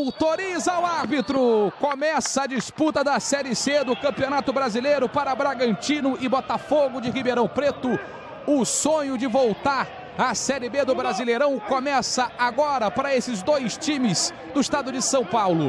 Autoriza o árbitro. Começa a disputa da Série C do Campeonato Brasileiro para Bragantino e Botafogo de Ribeirão Preto. O sonho de voltar à Série B do Brasileirão começa agora para esses dois times do estado de São Paulo.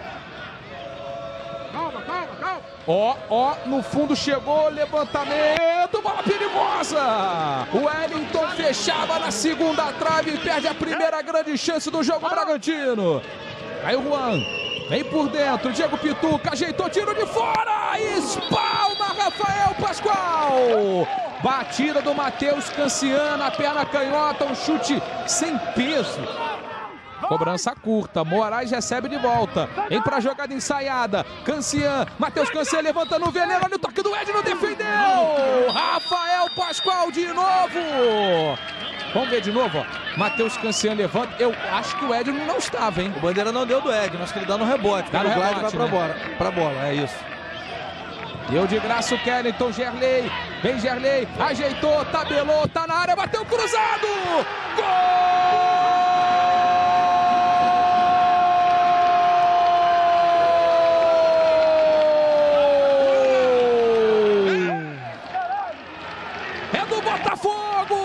Ó, no fundo chegou, levantamento, bola perigosa. O Wellington fechava na segunda trave e perde a primeira grande chance do jogo Bragantino. Aí o Juan, vem por dentro, Diego Pituca, ajeitou, tiro de fora, espalma Rafael Pascoal. Batida do Matheus Cancian na perna canhota, um chute sem peso. Cobrança curta, Moraes recebe de volta. Vem pra jogada ensaiada. Cancian, Matheus Cancian levanta no veneno. Olha o toque do Edno, defendeu. Rafael Pascoal de novo. Vamos ver de novo, ó. Matheus Cancian levanta. Eu acho que o Edno não estava, hein? O bandeira não deu do Edno, acho que ele dá no rebote. Dá no rebote, vai pra bola, é isso. Deu de graça o Kellington, Gerley. Vem Gerley, ajeitou, tabelou, tá na área, bateu cruzado. Gol! Botafogo!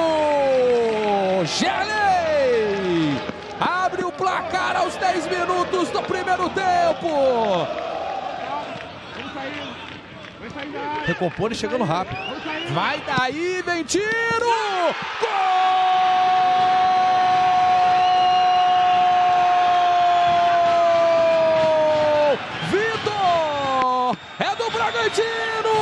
Gerley! Abre o placar aos 10 minutos do primeiro tempo. Recompõe chegando rápido. Vai daí, vem tiro! Gol! Vitor! É do Bragantino!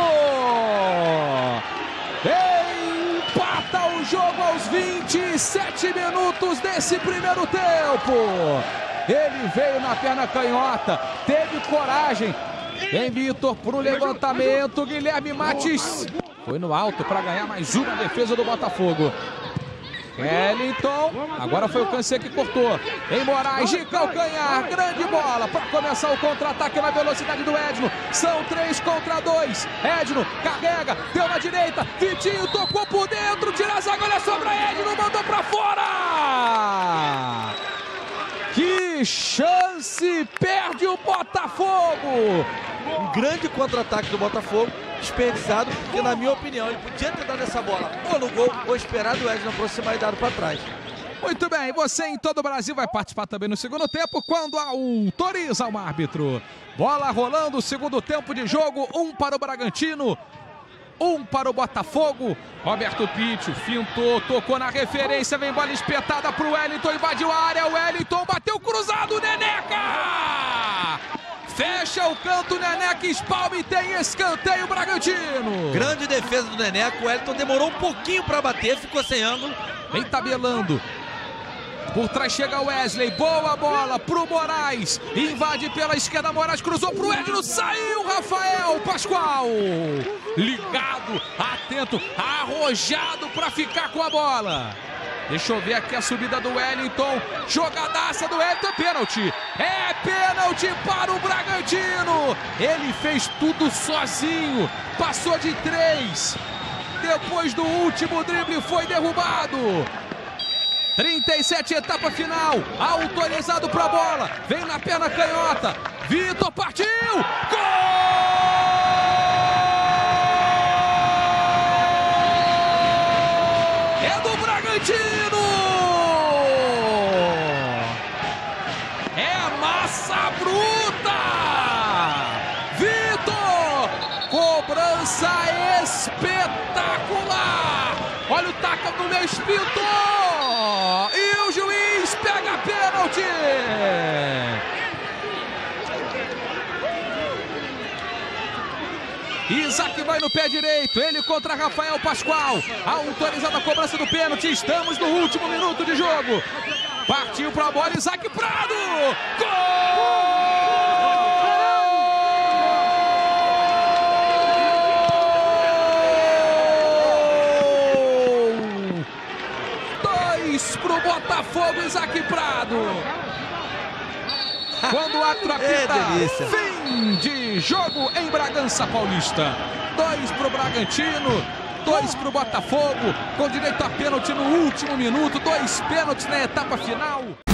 Empata o jogo aos 27 minutos desse primeiro tempo. Ele veio na perna canhota, teve coragem. Vem Vitor pro levantamento, Guilherme Matis foi no alto para ganhar mais uma defesa do Botafogo. Kellington, agora foi o Cancian que cortou. Em Moraes, de calcanhar, grande bola para começar o contra-ataque na velocidade do Edno. São 3 contra 2. Edno carrega, deu na direita. Vitinho tocou por dentro, tira a zaga, olha só pra Edno, mandou para fora. Que chance, perde o Botafogo. Um grande contra-ataque do Botafogo, desperdiçado, porque na minha opinião ele podia ter dado essa bola ou no gol ou esperado o Edno aproximar e dado para trás. Muito bem, você em todo o Brasil vai participar também no segundo tempo quando autoriza o árbitro. Bola rolando, segundo tempo de jogo, 1 para o Bragantino, 1 para o Botafogo. Roberto Pitio fintou, tocou na referência, vem bola espetada para o Wellington, invadiu a área, o Wellington bateu cruzado, Neneca! Fecha o canto, Neneca espalma e tem escanteio Bragantino. Grande defesa do Neneca, o Wellington demorou um pouquinho para bater, ficou sem ângulo. Vem tabelando. Por trás chega o Wesley, boa bola pro Moraes. Invade pela esquerda, Moraes cruzou pro Edno, saiu Rafael Pascoal. Ligado, atento, arrojado para ficar com a bola. Deixa eu ver aqui a subida do Wellington. Jogadaça do Wellington, pênalti. É pênalti para o Bragantino. Ele fez tudo sozinho. Passou de 3. Depois do último drible foi derrubado. 37, etapa final. Autorizado para a bola. Vem na perna canhota. Vitor partiu. Gol! É massa bruta! Vitor! Cobrança espetacular! Olha o taca no meio, pintou! E o juiz pega a pênalti! Isaac vai no pé direito, ele contra Rafael Pascoal. Autorizada a cobrança do pênalti, estamos no último minuto de jogo. Partiu para a bola, Isaac Prado! Gol! 2 pro Botafogo, Isaac Prado. Quando a apita, fim de jogo em Bragança Paulista. 2 pro Bragantino, 2 pro Botafogo, com direito a pênalti no último minuto, 2 pênaltis na etapa final.